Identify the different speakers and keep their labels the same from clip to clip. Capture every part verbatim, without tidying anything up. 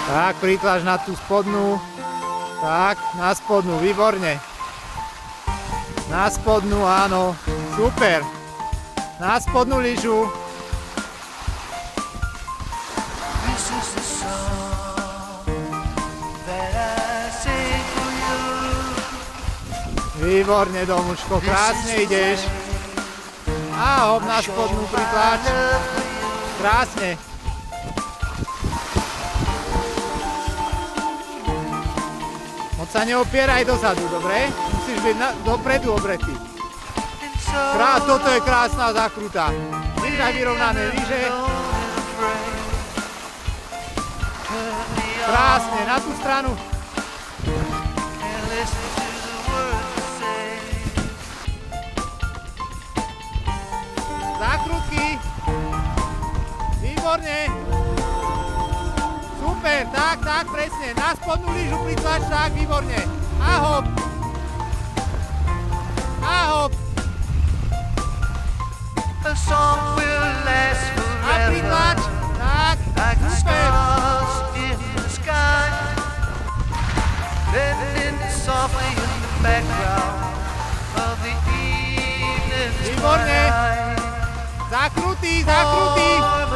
Speaker 1: Tak, pritlač na tú spodnú. Tak, na spodnú, výborne. Na spodnú, áno. Super. Na spodnú lyžu. Výborne, Domučko, krásne ideš. A hop, na spodnú pritlač. Krásne. Moc sa neopieraj dozadu, dobre? Musíš byť na, dopredu obretý. Krás, toto je krásna zakruta. Vydaj vyrovnané lyže. Krásne, na tú stranu. Zakrutky. Výborne. Super, tak, tak, presne. Na spodnú lyžu pritlač, tak, výborne. A hop. A hop. A pritlač, tak, super. Výborne. Zakrutý, zakrutý.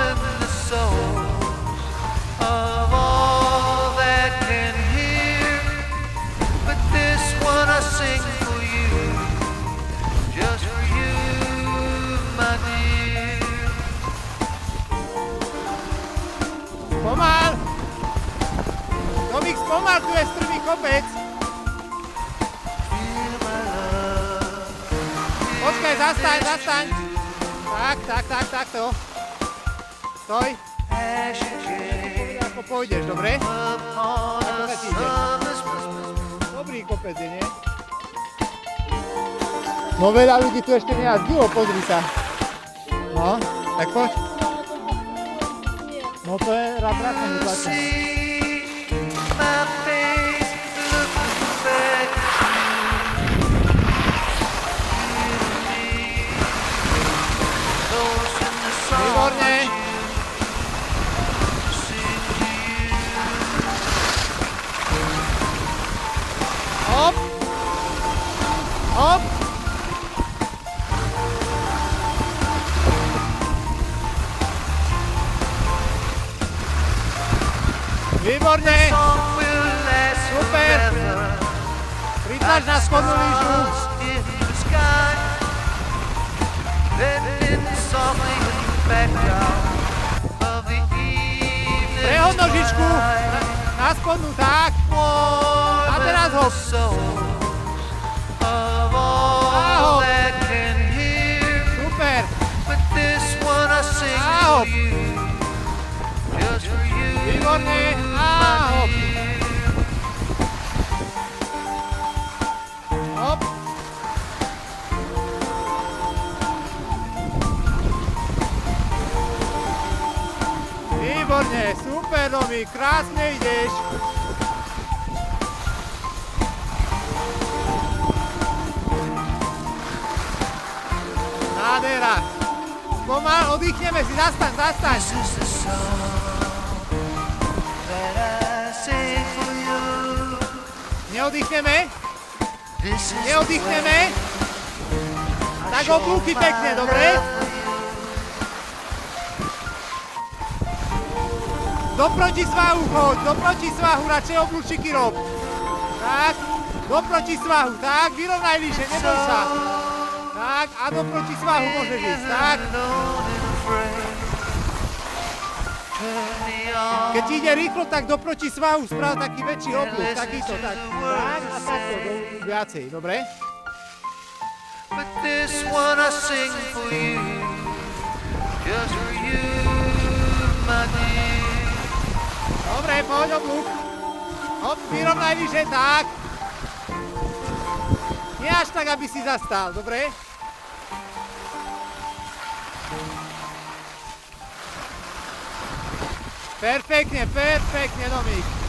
Speaker 1: Spomal. Domík, spomal, tu je strmý kopec. Počkaj, zastaň, zastaň. Tak, tak, tak, takto. Stoj. Ako pôjdeš, dobre? Ako sa ti ide? Dobrý kopec je, nie? No veľa ľudí tu ešte nejazdilo, pozri sa. No, tak poď. No to je rád rád vytlačené. Výborne. Hop. Hop. Výborne. Super. Pritlač na spodnú lyžu. Prehod nožičku na spodnú, tak. A teraz hop. A hop. Super. A hop. Výborne. A hop. Hop. Výborne, super, Domík, krásne ideš. Nádhera. Spomal, oddychneme si, zastaň, zastaň. Neoddychneme? Neoddychneme? Tak oblúky pekne, dobre? Do protisvahu choď, do protisvahu, radšej oblúčiky rob. Tak, do protisvahu, tak, vyrovnaj lyže, neboj sa. Tak, a do protisvahu môžeš ísť, tak. Keď ti ide rýchlo, tak do protisvahu sprav taký väčší oblúk, takýto, tak. Tak a takto, viacej, dobre? Dobre, poď oblúk. Hop, vyrovnaj lyže, tak. Nie až tak, aby si zastal, dobre? Perfektne, perfektne, Domík.